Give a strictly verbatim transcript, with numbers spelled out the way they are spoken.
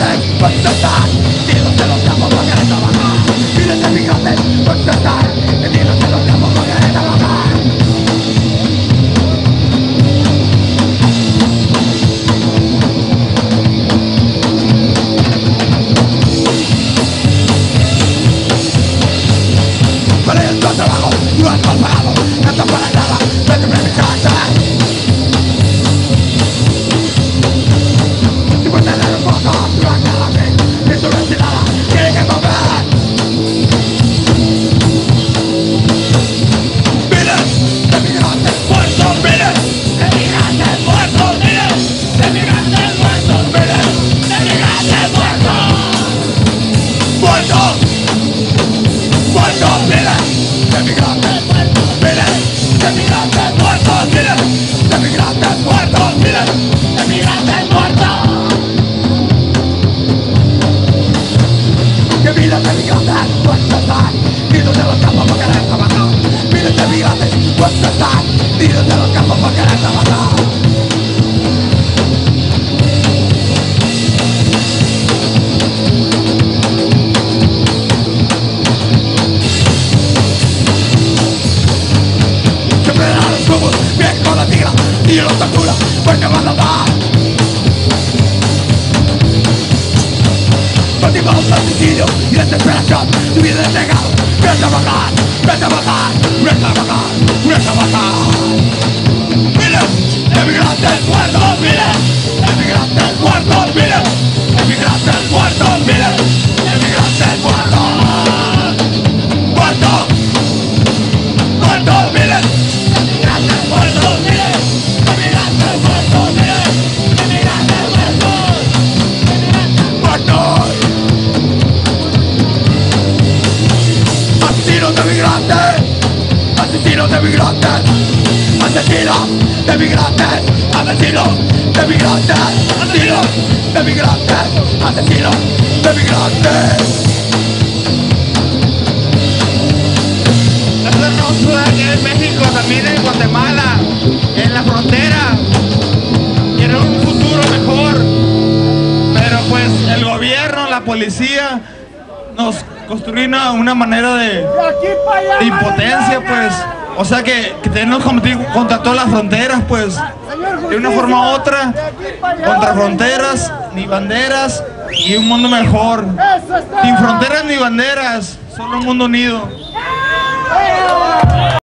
migrantes, ¿dónde están? Dinos de los campos para querer trabajar. Miles de migrantes, ¿dónde están? Dinos de los campos para querer trabajar. Para el trabajo, no has mal pagado, no estás para nada, vete a mi casa. Si puedes tener un poco, no has nada a mí, eso no es nada, tienes que comer. Miles de migrantes muertos, miles de migrantes muertos, miles de migrantes muertos, miles de migrantes muertos. Muertos, muertos, miles de migrantes muertos, miles de migrantes muertos, miles de migrantes muertos, miles de migrantes muertos. Que miles de migrantes muertos están, nidos de los campos para querer trabajar. Miles de migrantes muertos están, nidos de los campos para querer trabajar. Bien con la tira y los tortura, pues te van a dar. Motivados de suicidio y desesperación, tu vida es negado. Ven a trabajar, ven a trabajar, ven a trabajar, ven a trabajar. Miles de migrantes muertos, miles de migrantes muertos, miles de migrantes muertos, miles de migrantes muertos. Muertos, muertos, miles. Muertos, miles de migrantes muertos, miles de migrantes muertos, muertos. Asesinos de migrantes, asesinos de migrantes, asesinos de migrantes, asesinos de migrantes, asesinos de migrantes, asesinos de migrantes. Esto no solo aquí en México, también en Guatemala, en la frontera, quieren un futuro mejor, pero pues el gobierno, la policía nos construyen una, una manera de, de impotencia, pues, o sea que, que tenemos que combatir contra todas las fronteras, pues, de una forma u otra, contra fronteras, ni banderas, y un mundo mejor, sin fronteras ni banderas, solo un mundo unido.